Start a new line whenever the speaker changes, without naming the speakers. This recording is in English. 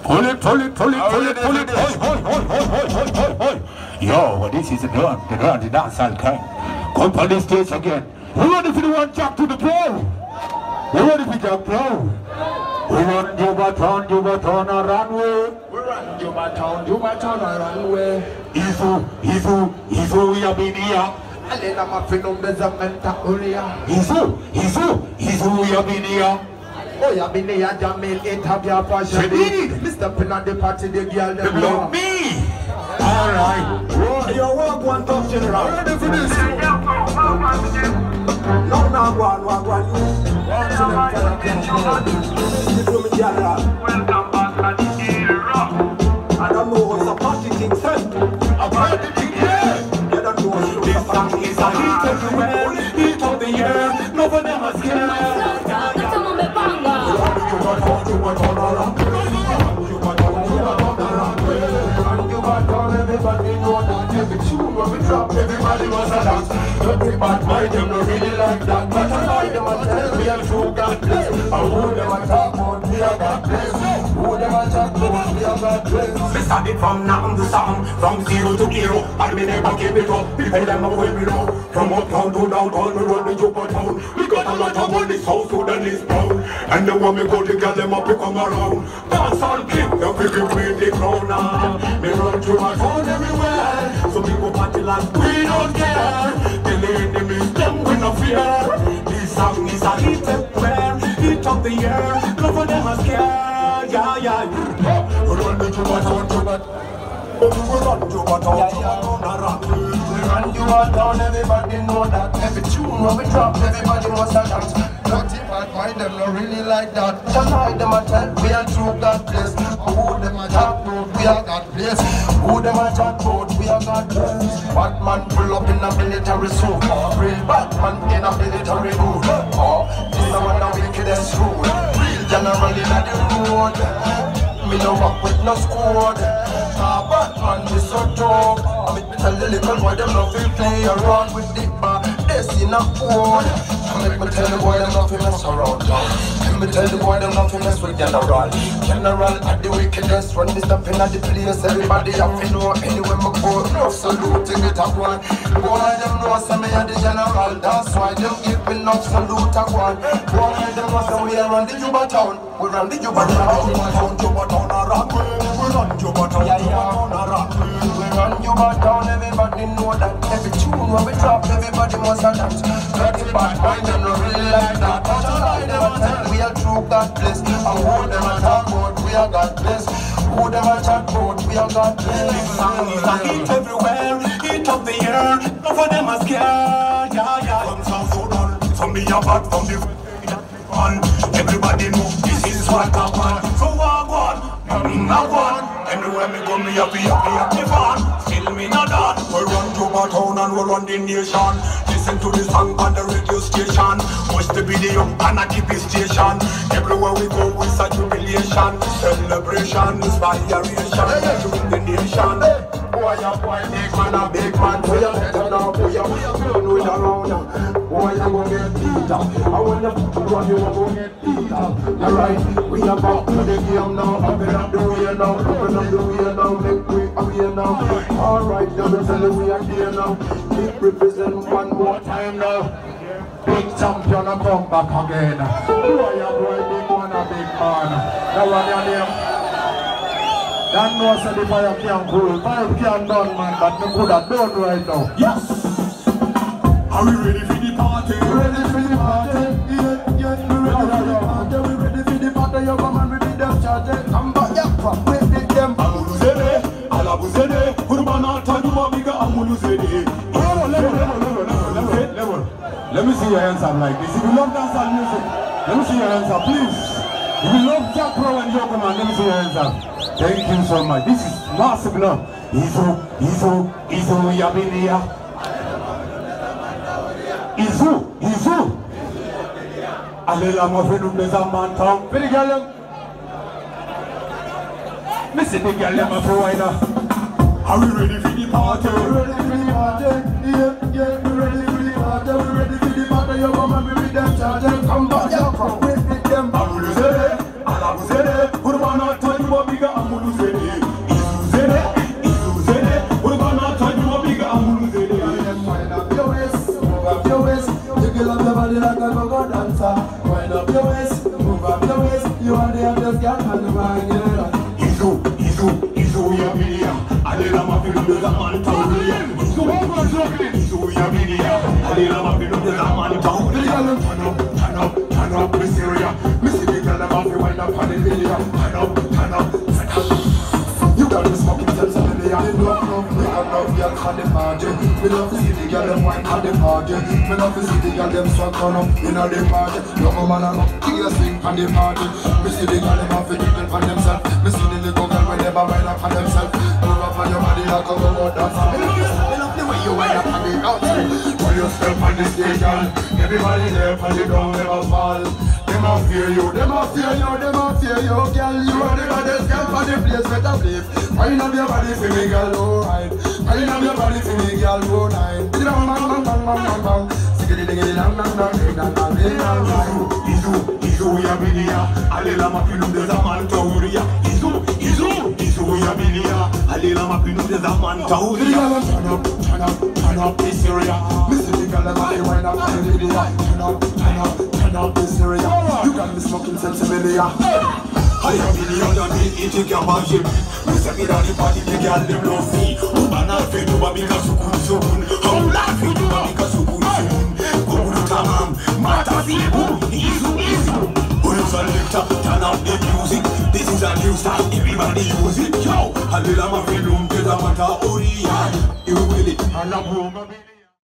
Pull it. Oi. Yo, this is the drum the dancehall kind. Come on this stage again. We ready for the one jack to the pro. We ready for Jack Pro. We run Jubaton, a runway.
We run Jubaton, a runway.
Izu, ya binia.
Alena mafinum bezamenta ulia.
Izu, ya binia.
Oh, ya binia, Jamil, it have your passion. Mr. Pin at the party, the girl, them
love me. Alright.
Oh, your work one top general.
Ready for this?
No, one. Welcome back at the era. I don't know what's a party thing said.
A party thing, yeah.
You don't know what's
this song is a hit everywhere. Hit of the year. No one ever scared.
Everybody know that every tune when we drop, everybody was a dance. Dirty bad mind, them no really like that. But I like them a tell me I'm true God bless. And who them a talk about, we are God bless. Who them a talk about, we are God bless.
We started from nothing to something, from zero to hero. And we never give it up, we pay them away below. From uptown to downtown, we run the Juba town. We got a lot of money, South Sudan is proud. And the one we go to get them up, we come around. Dance on king, the people queen the crown now. Me run through my phone everywhere. So people party like we don't care. The enemies, them we no fear. This song is a hit everywhere. Hit of the year, none of them are scared. Yeah.
Run the Juba town, we run Juba town, we run Juba town, everybody know that. Every tune when we drop, everybody wants a dance. Dirty bad mind, them not really like that. Tonight them a tell we are true God bless. Who them a talk about, we are God bless. Who them a talk about, we are God bless. Batman pull up in a military suit. Real Batman in a military mood. This is one of the wickedest rule. Real general in the road. Me no walk with no squad. Batman be so tough. I make me tell the little boy them not feel play around with the bar. They see no food. I make me tell the boy them not feel mess around. Let me tell the boy them not feel mess with general. General at the wickedest when they step in at the place. Everybody have to know anywhere me go. No saluting it a one. Boy them know say me a the general. That's why them give me enough salute a one. Boy them know say we run the Juba town. We run the Juba town. Juba town a rock. We run Juba town. A rock. We run Juba town. Everybody know that. Every tune when we drop, everybody must a dance. Dirty bad boy, them no really like that. But I like them a tell we are true God bless. And who them a talk about, we are God bless. Who them a talk about, we are God bless.
This song is a hit everywhere. Hit of the year, none of them are scared. Yeah. From South Sudan, from me a bad, from the one. Everybody know this is what I want. So I want. Everywhere me go, me happy fun. Still me not done. We run Juba town and we run the nation. Listen to the song on the radio station. Watch the video on a TV station. Everywhere we go, it's a jubilation. Celebration, inspiration. To the nation.
Boy, big man, we are better now. We are feeling with around. Boy, you gon' get beat up. I wanna run you, gon' get beat up. Alright, we are back to the game now. Open up the way now. Open up the way now. Make we away now. Alright, now we tell you we are here now. Keep represent one more time now. Big champion and come back again. Boy, big man, a big man. That one your name. That knows that the fire can't cool. Fire can't done, man, but we could have done right now.
Yes! Are we ready for the party?
Ready for the party? Yeah, we ready for the party. We ready for the party. You come and we be them charged. Come back, yeah, we beat them.
Amuluzede, alabuzede, kurbana tanuma biga amuluzede.
Level. Let me see your hands up like this. If you love dancehall music, let me see your hands up, please. If you love Jack Pro and Yoko Man, let me see your hands up. Thank you so much. This is massive love. Izu, Yabinia. Izu. Alela Mofinu Bezaman Town. Very gallant. Listen, the gallant provider.
Are we ready for the party?
We ready for the party. Yeah, we ready for the party. We ready for the party. You come and we be them charged. Come back, yeah, from with them.
Amuluzede, alabuzede, kurbana tanuma biga little man feel there's a man down.
The girl them turn up, me serious. Me see the girl them have to wind up on the video. Turn up. You got me smoking sensibility. Me love girl on the party. Me love to see the girl them wine on the party. Me love to see the girl them swag turn up inna the party. Young man and up, you swing on the party. Me see the girl them have to depend on themselves. Me see the little girl when they wind up on themselves. Move up on your body like a robot dancer. Me love the way you wind up on the outside. When you step on the stage, girl, everybody there on the ground never fall. Them a fear you, them a fear you, girl. You are the baddest girl for the place where to live. Wind up your body for me, girl, alright. Wind up your body for me, girl, alright. Bang.
Izu ya bilia, alela mapinu de zaman tauria. Izu ya bilia, alela mapinu de zaman tauria.
Turn up this area. Me see the girl them a wind up on the video. Turn up this area. You got me smoking sensibility.
I have been here on the eating campaign. Me say me down the party, the girl them love me. Ubana fe tu babika sukun. How laugh you tu babika sukun. Guru tamam, mata sibu. Izu. When you select, turn up the music. This is a new style, everybody use it. Yo, halila ma filum, there's a mata oriya. You will it, and a